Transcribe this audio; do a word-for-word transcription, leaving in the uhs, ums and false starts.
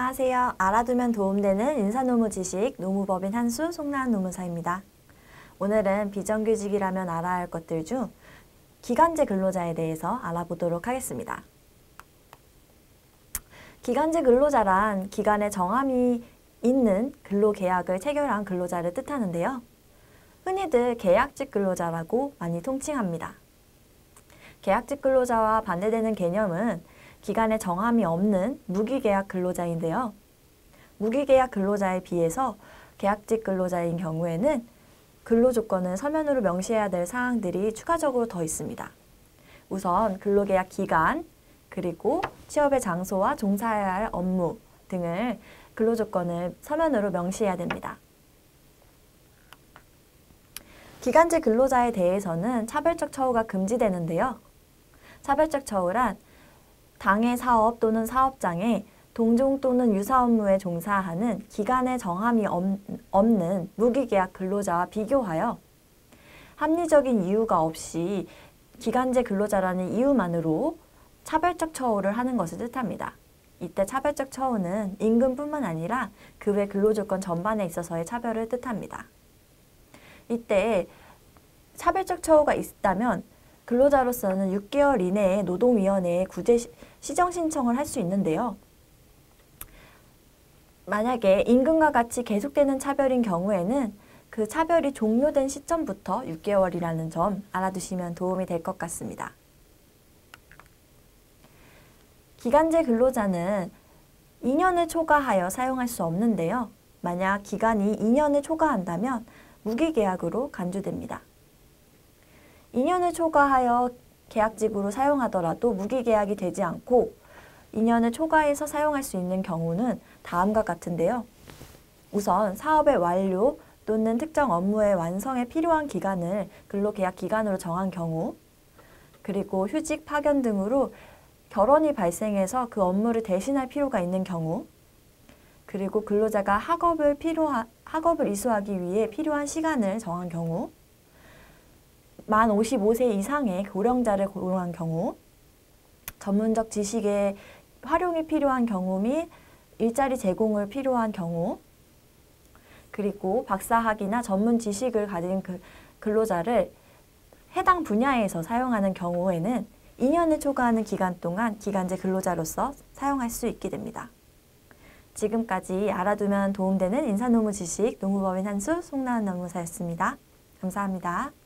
안녕하세요. 알아두면 도움되는 인사노무 지식 노무법인 한수 송나은 노무사입니다. 오늘은 비정규직이라면 알아야 할 것들 중 기간제 근로자에 대해서 알아보도록 하겠습니다. 기간제 근로자란 기간에 정함이 있는 근로계약을 체결한 근로자를 뜻하는데요. 흔히들 계약직 근로자라고 많이 통칭합니다. 계약직 근로자와 반대되는 개념은 기간에 정함이 없는 무기계약 근로자인데요. 무기계약 근로자에 비해서 계약직 근로자인 경우에는 근로조건은 서면으로 명시해야 될 사항들이 추가적으로 더 있습니다. 우선 근로계약 기간, 그리고 취업의 장소와 종사해야 할 업무 등을 근로조건을 서면으로 명시해야 됩니다. 기간제 근로자에 대해서는 차별적 처우가 금지되는데요. 차별적 처우란 당해 사업 또는 사업장에 동종 또는 유사 업무에 종사하는 기간에 정함이 없는 무기계약 근로자와 비교하여 합리적인 이유가 없이 기간제 근로자라는 이유만으로 차별적 처우를 하는 것을 뜻합니다. 이때 차별적 처우는 임금뿐만 아니라 그 외 근로조건 전반에 있어서의 차별을 뜻합니다. 이때 차별적 처우가 있다면 근로자로서는 육 개월 이내에 노동위원회에 구제 시정 신청을 할 수 있는데요. 만약에 임금과 같이 계속되는 차별인 경우에는 그 차별이 종료된 시점부터 육 개월이라는 점 알아두시면 도움이 될 것 같습니다. 기간제 근로자는 이 년을 초과하여 사용할 수 없는데요. 만약 기간이 이 년을 초과한다면 무기계약으로 간주됩니다. 이 년을 초과하여 계약직으로 사용하더라도 무기계약이 되지 않고 이 년을 초과해서 사용할 수 있는 경우는 다음과 같은데요. 우선 사업의 완료 또는 특정 업무의 완성에 필요한 기간을 근로계약 기간으로 정한 경우, 그리고 휴직, 파견 등으로 결혼이 발생해서 그 업무를 대신할 필요가 있는 경우, 그리고 근로자가 학업을 필요하, 학업을 이수하기 위해 필요한 시간을 정한 경우, 만 오십오 세 이상의 고령자를 고용한 경우, 전문적 지식의 활용이 필요한 경우 및 일자리 제공을 필요한 경우, 그리고 박사학위나 전문 지식을 가진 그 근로자를 해당 분야에서 사용하는 경우에는 이 년을 초과하는 기간 동안 기간제 근로자로서 사용할 수 있게 됩니다. 지금까지 알아두면 도움되는 인사노무 지식 노무법인 한수 송나은 노무사였습니다. 감사합니다.